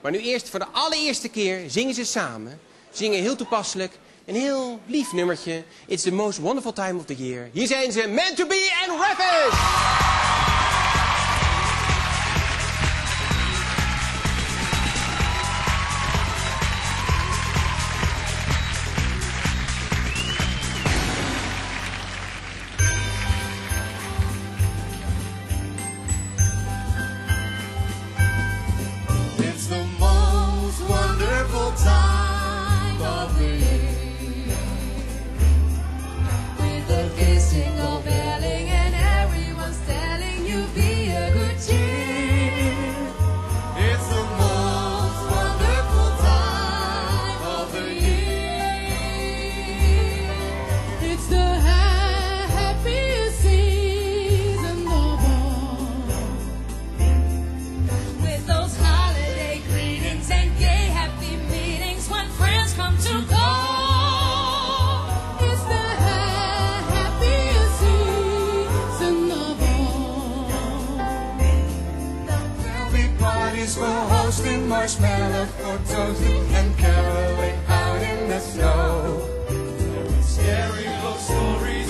Maar nu eerst, voor de allereerste keer, zingen ze samen. Zingen heel toepasselijk een heel lief nummertje. It's the most wonderful time of the year. Hier zijn ze, Meant to Be en Ravis! It's the most wonderful time of the year, with the kissing of belling and everyone's telling you be a good cheer. It's the most wonderful time of the year. It's the happiest season of all, with those holiday greetings and gay happy meetings when friends come to call. It's the happiest season of all. There'll be parties for hosting, marshmallow for toasting, and caroling out in the snow. Scary ghost stories